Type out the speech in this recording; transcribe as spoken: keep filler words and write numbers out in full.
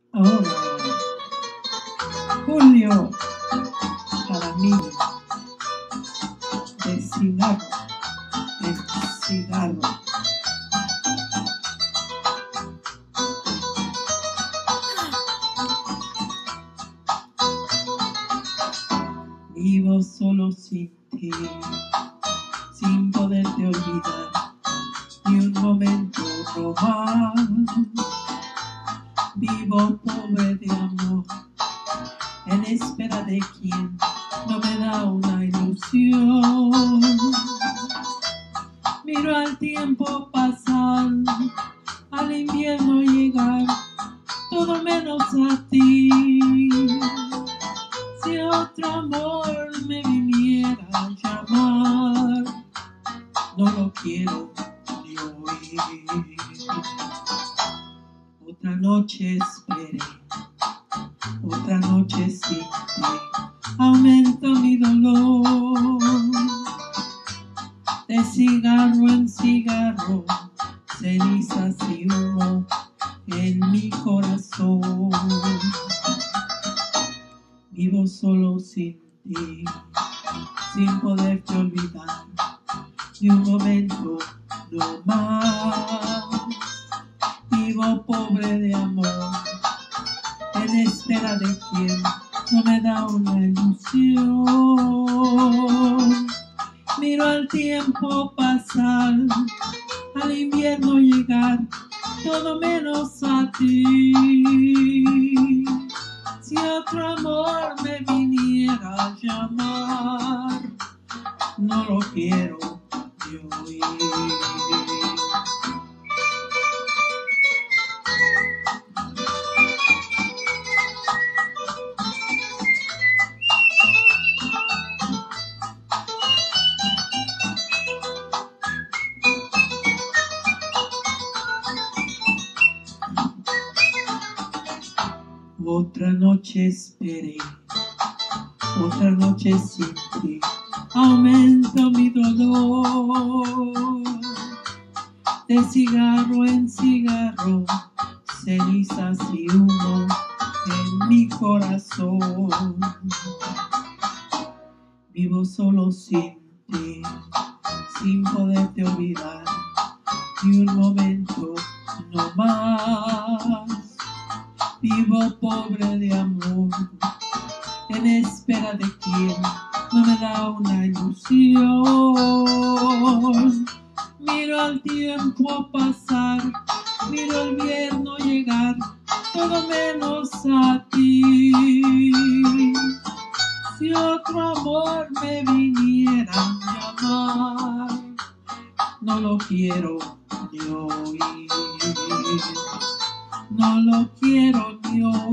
Ahora, Julio Jaramillo, de cigarro, de cigarro. Vivo solo sin ti, sin poderte olvidar ni un momento robar. Vivo pobre de amor, en espera de quien no me da una ilusión. Miro al tiempo pasar, al invierno llegar, todo menos a ti. Si otro amor me viniera a llamar, no lo quiero ni oír. Otra noche esperé, otra noche sin ti, aumenta mi dolor. De cigarro en cigarro, cenizas y humo en mi corazón. Vivo solo sin ti, sin poderte olvidar ni un momento no más. Vivo pobre de amor, en espera de quien no me da una ilusión. Miro al tiempo pasar, al invierno llegar, todo menos a ti. Si otro amor me viniera a llamar, no lo quiero ni oír. Otra noche esperé, otra noche sin ti, aumenta mi dolor. De cigarro en cigarro, cenizas y humo en mi corazón. Vivo solo sin ti, sin poderte olvidar ni un momento no más. Vivo pobre de amor, en espera de quien no me da una ilusión. Miro al tiempo pasar, miro el invierno llegar, todo menos a ti. Si otro amor me viniera a llamar, no lo quiero ni oír. No lo quiero ni oír.